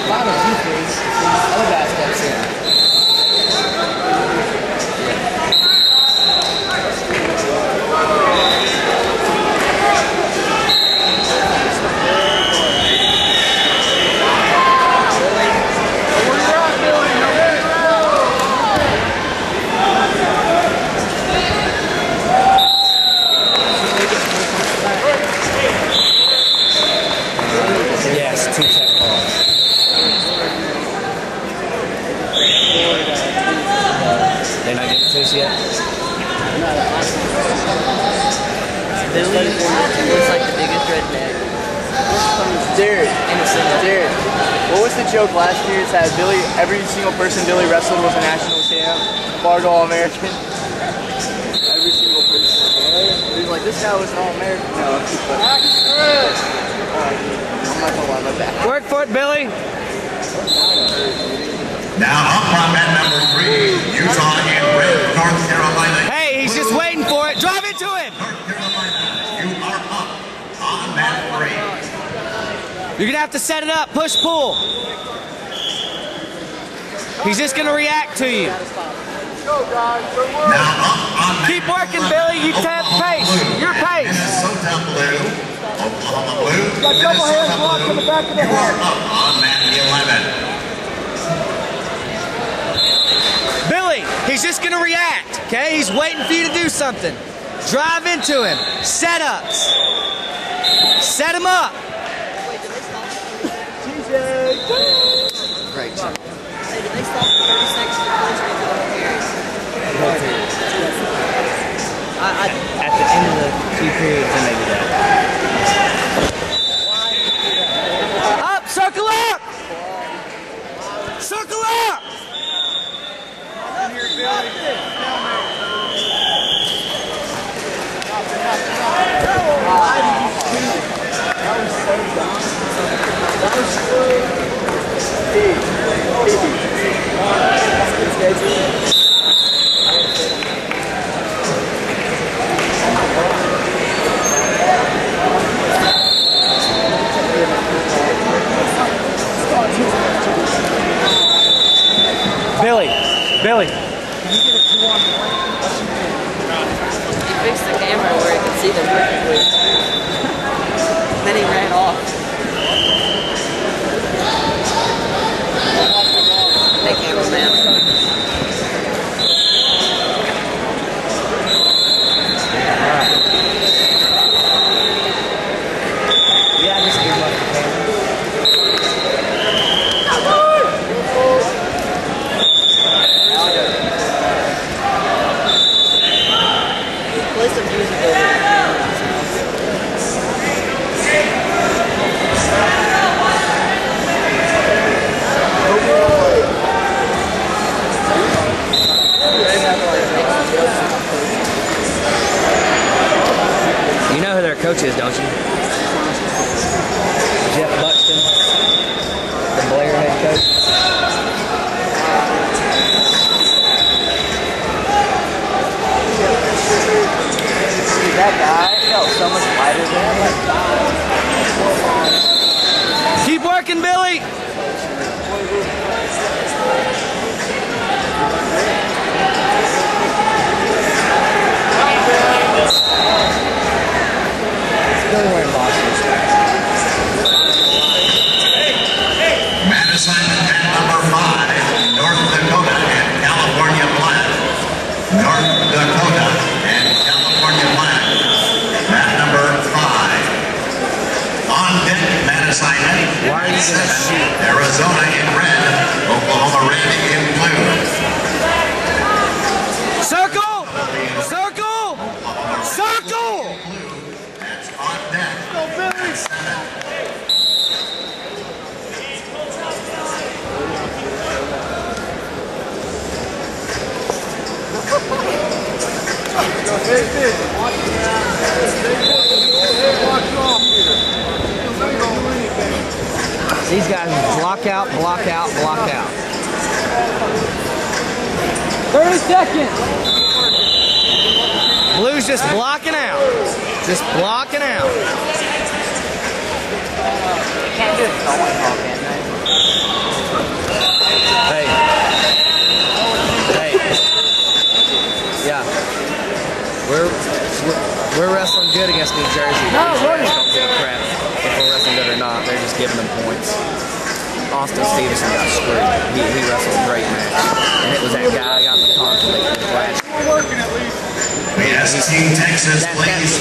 final defense, the other guy steps in. They're not getting to us yet? Billy looks like the biggest redneck. Jared, Jared, what was the joke last year? Is that Billy, every single person Billy wrestled was a national champ, Fargo All-American. Every single person. He's like, this guy was an All-American. No, but I'm not gonna lie about that. Work for it, Billy. Now up on mat number 3, Utah in red, North Carolina. Hey, he's just waiting for it. Drive into him. North Carolina, you are up on mat 3. You're gonna have to set it up. Push, pull. He's just gonna react to you. Now up on mat Keep working, Billy. You have pace. Your pace. Minnesota Blue, Oklahoma Blue, Minnesota Blue. You are up on mat 11. Billy, he's just gonna react, okay? He's waiting for you to do something. Drive into him. Setups. Set him up. Great job. Hey, did they stop for 30 seconds to punch or the whole period? At the end of the 2 periods, then they do that. Up, circle up! Circle up! Billy. Can you get a 2-on-1? He fixed the camera where he could see them perfectly. Then he ran off. Hey, cameraman. Yeah, just give up the camera. Play some music over there. You know who their coach is, don't you? Jeff Buxton, the Blair head coach. That guy felt so much lighter than him. Keep working, Billy. Billy wearing boxers. Madison at number 5, North Dakota and California Black. North Dakota and California Black. Mat number 5. On deck, Madison Why are you gonna shoot? Arizona in red, Oklahoma red in blue. Circle! Circle! Circle! That's on deck. Go Billy! 7. These guys block out, block out, block out. 30 seconds. Blue's just blocking out. Just blocking out. Can't do it. good against New Jersey. But these guys don't give a crap if we're wrestling good or not. They're just giving them points. Austin Stevenson got screwed. He wrestled a great match. And it was that guy I got in the conflict with last year. We ask Team Texas, please